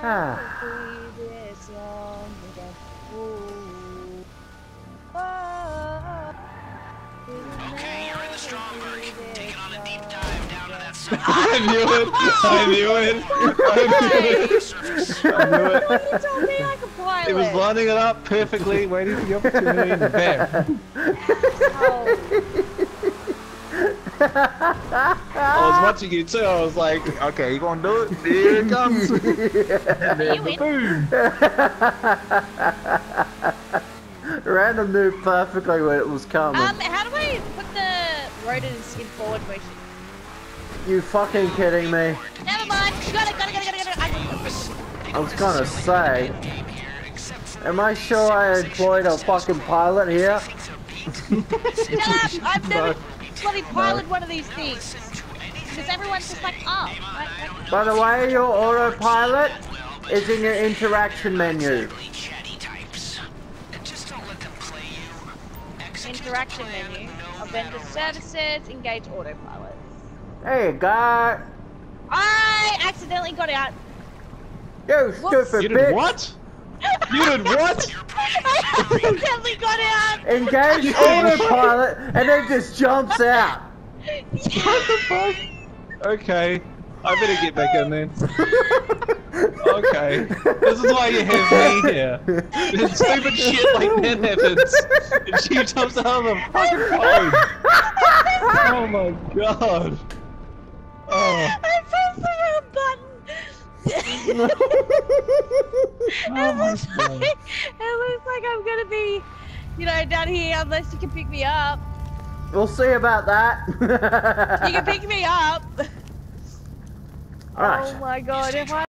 be this long ago. Ooh. Oh, Okay, you're in the Stromberg. Taking on a deep dive down to that surface. I knew it! I knew it! I knew it! you told me like a pilot. It was lining it up perfectly, waiting for the opportunity, and bam! I was watching you too, I was like, okay, you gonna do it? Here it comes! And then boom! Random knew perfectly when it was coming. How do I put the rotor and skid forward motion? You fucking kidding me? Never mind. Got it. I was gonna say, am I sure I employed a fucking pilot here? Shut up! I've never bloody piloted one of these things. Because everyone's just like, oh. By the way, your autopilot is in your interaction menu. Interaction menu. I've been to services, engage autopilot. There you go. I accidentally got out. You stupid You bitch. did what? You did what? I accidentally got out. Engage autopilot and then just jumps out. What the fuck? Okay, I better get back in then. Okay, this is why you have me here. Then stupid shit like that happens, and she jumps out of the fucking plane. Oh my god. Oh. I pressed the wrong button. It looks like I'm gonna be, you know, down here unless you can pick me up. We'll see about that. You can pick me up. Alright. Oh my god, if I